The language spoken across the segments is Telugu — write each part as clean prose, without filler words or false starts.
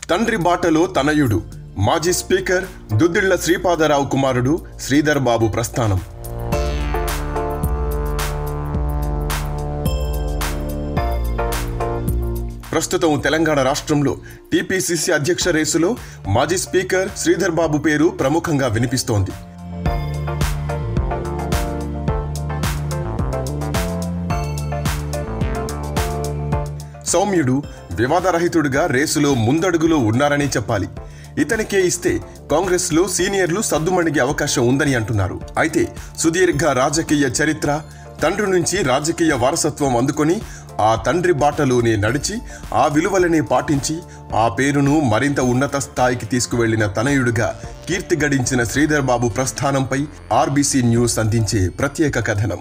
తండ్రి బాటలో తనయుడు మాజీ స్పీకర్ దుద్దిళ్ల శ్రీపాదరావు కుమారుడు శ్రీధర్ బాబు ప్రస్థానం. ప్రస్తుతం తెలంగాణ రాష్ట్రంలో టీపీసీసీ అధ్యక్ష రేసులో మాజీ స్పీకర్ శ్రీధర్ బాబు పేరు ప్రముఖంగా వినిపిస్తోంది. సౌమ్యుడు, వివాదరహితుడిగా రేసులో ముందడుగులో ఉన్నారని చెప్పాలి. ఇతనికే ఇస్తే కాంగ్రెస్లో సీనియర్లు సద్దుమణిగే అవకాశం ఉందని అంటున్నారు. అయితే సుదీర్ఘ రాజకీయ చరిత్ర, తండ్రి నుంచి రాజకీయ వారసత్వం అందుకొని ఆ తండ్రి బాటలోనే నడిచి ఆ విలువలనే పాటించి ఆ పేరును మరింత ఉన్నత స్థాయికి తీసుకువెళ్లిన తనయుడిగా కీర్తి గడించిన శ్రీధర్ బాబు ప్రస్థానంపై ఆర్బీసీ న్యూస్ అందించే ప్రత్యేక కథనం.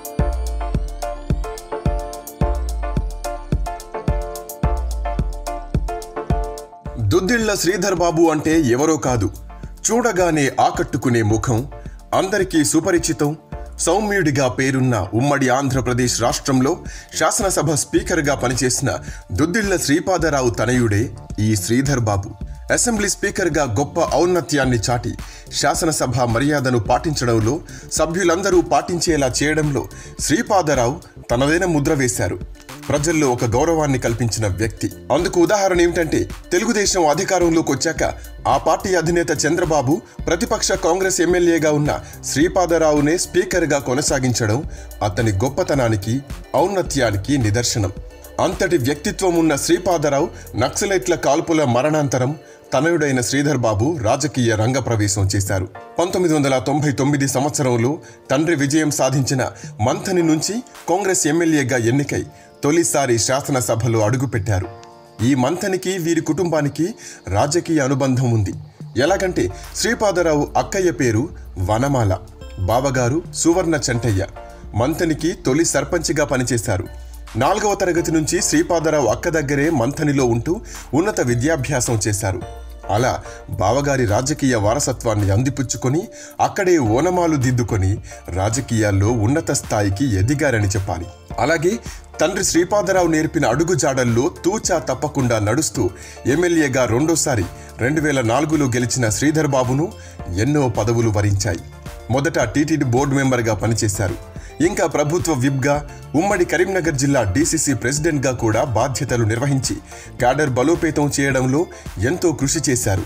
దుద్దిళ్ల శ్రీధర్ బాబు అంటే ఎవరో కాదు, చూడగానే ఆకట్టుకునే ముఖం, అందరికీ సుపరిచితం. సౌమ్యుడిగా పేరున్న ఉమ్మడి ఆంధ్రప్రదేశ్ రాష్ట్రంలో శాసనసభ స్పీకర్గా పనిచేసిన దుద్దిళ్ల శ్రీపాదరావు తనయుడే ఈ శ్రీధర్ బాబు. అసెంబ్లీ స్పీకర్గా గొప్ప ఔన్నత్యాన్ని చాటి శాసనసభ మర్యాదను పాటించడంలో, సభ్యులందరూ పాటించేలా చేయడంలో శ్రీపాదరావు తనదైన ముద్ర వేశారు. ప్రజల్లో ఒక గౌరవాన్ని కల్పించిన వ్యక్తి. అందుకు ఉదాహరణ ఏమిటంటే, తెలుగుదేశం అధికారంలోకి వచ్చాక ఆ పార్టీ అధినేత చంద్రబాబు ప్రతిపక్ష కాంగ్రెస్ ఎమ్మెల్యేగా ఉన్న శ్రీపాదరావునే స్పీకర్గా కొనసాగించడం అతని గొప్పతనానికి, ఔన్నత్యానికి నిదర్శనం. అంతటి వ్యక్తిత్వం ఉన్న శ్రీపాదరావు నక్సలైట్ల కాల్పుల మరణాంతరం తనయుడైన శ్రీధర్ బాబు రాజకీయ రంగ ప్రవేశం చేశారు. 1999 సంవత్సరంలో తండ్రి విజయం సాధించిన మంథని నుంచి కాంగ్రెస్ ఎమ్మెల్యేగా ఎన్నికై తొలిసారి శాసనసభలో అడుగుపెట్టారు. ఈ మంథనికి, వీరి కుటుంబానికి రాజకీయ అనుబంధం ఉంది. ఎలాగంటే, శ్రీపాదరావు అక్కయ్య పేరు వనమాల, బావగారు సువర్ణ చంటయ్య. మంథనికి తొలి సర్పంచిగా పనిచేశారు. 4వ తరగతి నుంచి శ్రీపాదరావు అక్క దగ్గరే మంథనిలో ఉంటూ ఉన్నత విద్యాభ్యాసం చేశారు. అలా బావగారి రాజకీయ వారసత్వాన్ని అందిపుచ్చుకొని అక్కడే ఓనమాలు దిద్దుకొని రాజకీయాల్లో ఉన్నత స్థాయికి ఎదిగారని చెప్పాలి. అలాగే తండ్రి శ్రీపాదరావు నేర్పిన అడుగుజాడల్లో తూచా తప్పకుండా నడుస్తూ ఎమ్మెల్యేగా రెండోసారి 2004లో గెలిచిన శ్రీధర్ బాబును ఎన్నో పదవులు వరించాయి. మొదట టీటీడీ బోర్డు మెంబర్గా పనిచేశారు. ఇంకా ప్రభుత్వ విప్గా, ఉమ్మడి కరీంనగర్ జిల్లా డీసీసీ ప్రెసిడెంట్గా కూడా బాధ్యతలు నిర్వహించి క్యాడర్ బలోపేతం చేయడంలో ఎంతో కృషి చేశారు.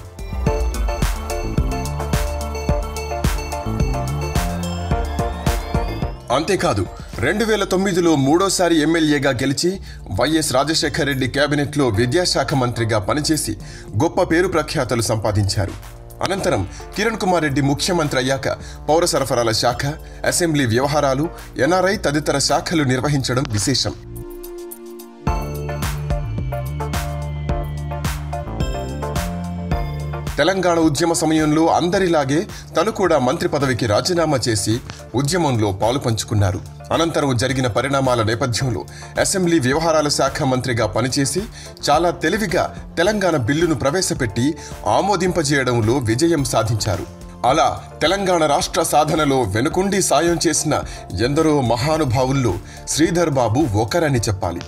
అంతేకాదు, 2009లో మూడోసారి ఎమ్మెల్యేగా గెలిచి వైఎస్ రాజశేఖర రెడ్డి కేబినెట్లో విద్యాశాఖ మంత్రిగా పనిచేసి గొప్ప పేరు ప్రఖ్యాతలు సంపాదించారు. అనంతరం కిరణ్ కుమార్ రెడ్డి ముఖ్యమంత్రి అయ్యాక పౌర సరఫరాల శాఖ, అసెంబ్లీ వ్యవహారాలు, ఎన్ఆర్ఐ తదితర శాఖలు నిర్వహించడం విశేషం. తెలంగాణ ఉద్యమ సమయంలో అందరిలాగే తను కూడా మంత్రి పదవికి రాజీనామా చేసి ఉద్యమంలో పాలు పంచుకున్నారు. అనంతరం జరిగిన పరిణామాల నేపథ్యంలో అసెంబ్లీ వ్యవహారాల శాఖ మంత్రిగా పనిచేసి చాలా తెలివిగా తెలంగాణ బిల్లును ప్రవేశపెట్టి ఆమోదింపజేయడంలో విజయం సాధించారు. అలా తెలంగాణ రాష్ట్ర సాధనలో వెనుకుండి సాయం చేసిన ఎందరో మహానుభావుల్లో శ్రీధర్ బాబు ఒకరని చెప్పాలి.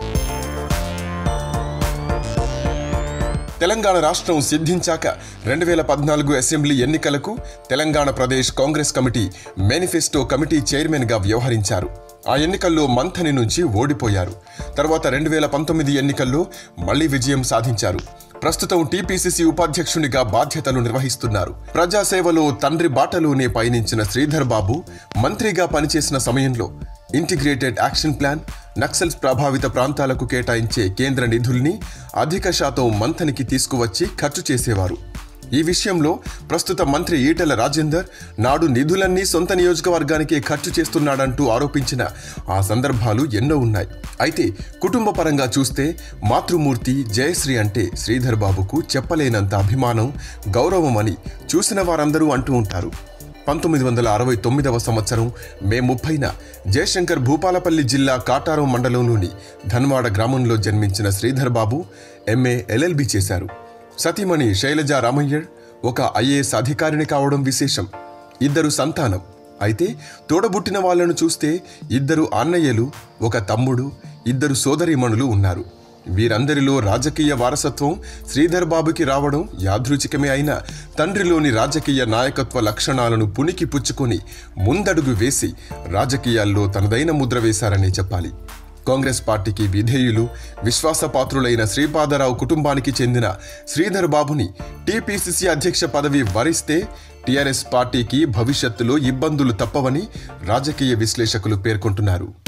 తెలంగాణ రాష్ట్రం సిద్ధించాక 2014 అసెంబ్లీ ఎన్నికలకు Telangana Pradesh Congress committee manifesto committee చైర్మన్గా వ్యవహరించారు. ఆ ఎన్నికల్లో మంథని నుంచి ఓడిపోయారు. తర్వాత 2019 ఎన్నికల్లో మళ్లీ విజయం సాధించారు. ప్రస్తుతం టీపీసీసీ ఉపాధ్యక్షునిగా బాధ్యతలు నిర్వహిస్తున్నారు. ప్రజాసేవలో తండ్రి బాటలోనే పయనించిన శ్రీధర్ బాబు మంత్రిగా పనిచేసిన సమయంలో ఇంటిగ్రేటెడ్ యాక్షన్ ప్లాన్, నక్సల్స్ ప్రభావిత ప్రాంతాలకు కేటాయించే కేంద్ర నిధుల్ని అధిక శాతం మంథనికి తీసుకువచ్చి ఖర్చు చేసేవారు. ఈ విషయంలో ప్రస్తుత మంత్రి ఈటెల రాజేందర్ నాడు నిధులన్నీ సొంత నియోజకవర్గానికే ఖర్చు చేస్తున్నాడంటూ ఆరోపించిన ఆ సందర్భాలు ఎన్నో ఉన్నాయి. అయితే కుటుంబ పరంగా చూస్తే మాతృమూర్తి జయశ్రీ అంటే శ్రీధర్ బాబుకు చెప్పలేనంత అభిమానం, గౌరవం అని చూసిన వారందరూ అంటూ ఉంటారు. 1969వ సంవత్సరం మే 30న జయశంకర్ భూపాలపల్లి జిల్లా కాటారం మండలంలోని ధన్వాడ గ్రామంలో జన్మించిన శ్రీధర్ బాబు ఎంఏ ఎల్ఎల్బి చేశారు. సతీమణి శైలజ రామయ్యర్ ఒక ఐఏఎస్ అధికారిని కావడం విశేషం. 2 సంతానం. అయితే తోడబుట్టిన వాళ్లను చూస్తే 2 అన్నయ్యలు, ఒక తమ్ముడు, 2 సోదరీమణులు ఉన్నారు. వీరందరిలో రాజకీయ వారసత్వం శ్రీధర్ బాబుకి రావడం యాదృచ్ఛికమే అయినా తండ్రిలోని రాజకీయ నాయకత్వ లక్షణాలను పుణికి పుచ్చుకొని ముందడుగు వేసి రాజకీయాల్లో తనదైన ముద్ర వేశారనే చెప్పాలి. కాంగ్రెస్ పార్టీకి విధేయులు, విశ్వాసపాత్రులైన శ్రీపాదరావు కుటుంబానికి చెందిన శ్రీధర్ బాబుని టీపీసీసీ అధ్యక్ష పదవి వరిస్తే టీఆర్ఎస్ పార్టీకి భవిష్యత్తులో ఇబ్బందులు తప్పవని రాజకీయ విశ్లేషకులు పేర్కొంటున్నారు.